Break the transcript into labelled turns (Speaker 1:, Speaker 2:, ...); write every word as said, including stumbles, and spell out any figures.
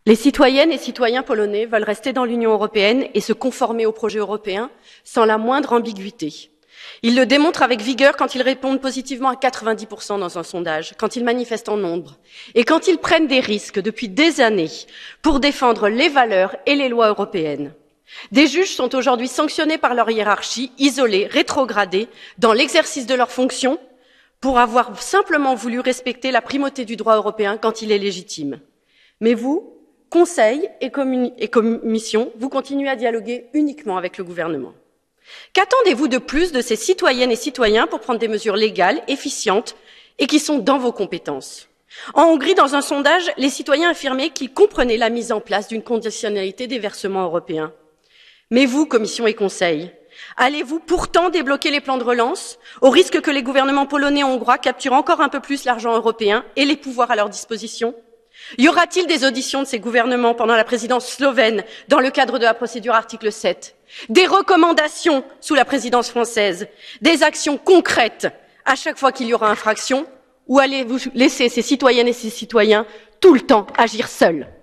Speaker 1: Les citoyennes et citoyens polonais veulent rester dans l'Union européenne et se conformer au projet européen sans la moindre ambiguïté. Ils le démontrent avec vigueur quand ils répondent positivement à quatre-vingt-dix pour cent dans un sondage, quand ils manifestent en nombre et quand ils prennent des risques depuis des années pour défendre les valeurs et les lois européennes. Des juges sont aujourd'hui sanctionnés par leur hiérarchie, isolés, rétrogradés dans l'exercice de leurs fonctions pour avoir simplement voulu respecter la primauté du droit européen quand il est légitime. Mais vous, Conseil et, et Commission, vous continuez à dialoguer uniquement avec le gouvernement. Qu'attendez-vous de plus de ces citoyennes et citoyens pour prendre des mesures légales, efficientes et qui sont dans vos compétences? En Hongrie, dans un sondage, les citoyens affirmaient qu'ils comprenaient la mise en place d'une conditionnalité des versements européens. Mais vous, Commission et Conseil, allez-vous pourtant débloquer les plans de relance, au risque que les gouvernements polonais et hongrois capturent encore un peu plus l'argent européen et les pouvoirs à leur disposition? Y aura-t-il des auditions de ces gouvernements pendant la présidence slovène dans le cadre de la procédure article sept? Des recommandations sous la présidence française? Des actions concrètes à chaque fois qu'il y aura infraction? Ou allez-vous laisser ces citoyennes et ces citoyens tout le temps agir seuls?